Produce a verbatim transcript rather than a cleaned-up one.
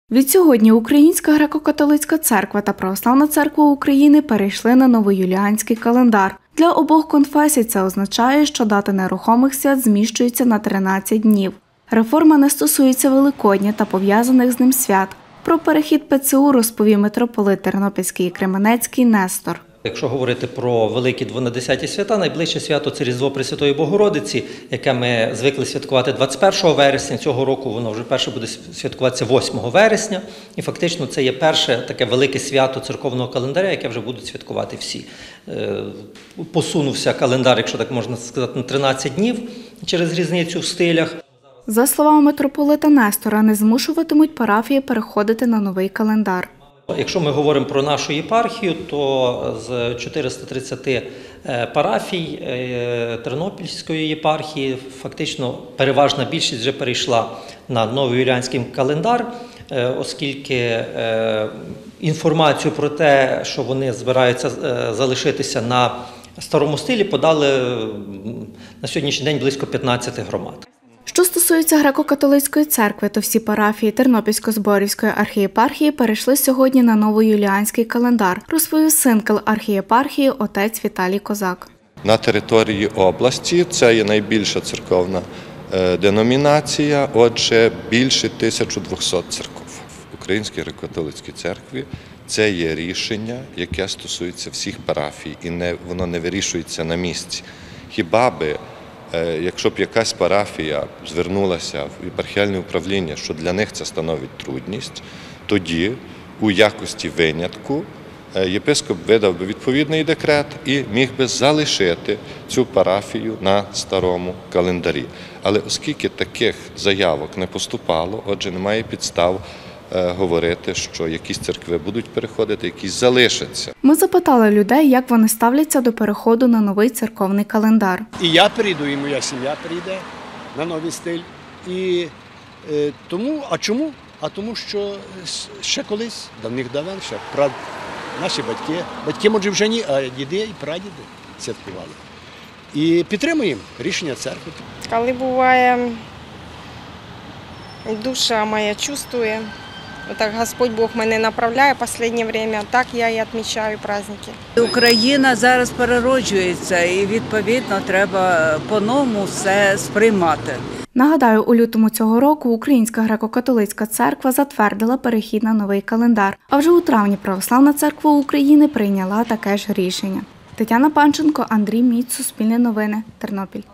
Відсьогодні Українська греко-католицька церква та Православна церква України перейшли на новоюліанський календар. Для обох конфесій це означає, що дати нерухомих свят зміщуються на тринадцять днів. Реформа не стосується Великодня та пов'язаних з ним свят. Про перехід ПЦУ розповів митрополит Тернопільський і Кременецький Нестор. Якщо говорити про великі дванадесяті свята, найближче свято – це Різдво Пресвятої Богородиці, яке ми звикли святкувати двадцять першого вересня. Цього року воно вже перше буде святкуватися восьмого вересня. І фактично це є перше таке велике свято церковного календаря, яке вже будуть святкувати всі. Посунувся календар, якщо так можна сказати, на тринадцять днів через різницю в стилях. За словами митрополита Нестора, не змушуватимуть парафії переходити на новий календар. Якщо ми говоримо про нашу єпархію, то з чотириста тридцяти парафій Тернопільської єпархії фактично переважна більшість вже перейшла на новоюліанський календар, оскільки інформацію про те, що вони збираються залишитися на старому стилі, подали на сьогоднішній день близько п'ятнадцяти громад. Що стосується греко-католицької церкви, то всі парафії Тернопільсько-Зборівської архієпархії перейшли сьогодні на новоюліанський календар, розповів синкел архієпархії отець Віталій Козак. На території області це є найбільша церковна деномінація, отже, більше тисяча двісті церков. В Українській греко-католицькій церкві це є рішення, яке стосується всіх парафій, і не, воно не вирішується на місці. Хіба би якщо б якась парафія звернулася в єпархіальне управління, що для них це становить трудність, тоді у якості винятку єпископ видав би відповідний декрет і міг би залишити цю парафію на старому календарі. Але оскільки таких заявок не поступало, отже, немає підстав говорити, що якісь церкви будуть переходити, якісь залишаться. Ми запитали людей, як вони ставляться до переходу на новий церковний календар. І я перейду, і моя сім'я перейде на новий стиль. І е, тому, а чому? А тому, що ще колись, давних-давен, ще прад, наші батьки, батьки, може, вже ні, а діди і прадіди святкували. І підтримуємо рішення церкви. Коли буває, душа моя чувствує, так Господь Бог мене направляє в останнє час, так я і відмічаю праздники. Україна зараз перероджується і, відповідно, треба по-новому все сприймати. Нагадаю, у лютому цього року Українська греко-католицька церква затвердила перехід на новий календар, а вже у травні Православна церква України прийняла таке ж рішення. Тетяна Панченко, Андрій Міць, Суспільне новини, Тернопіль.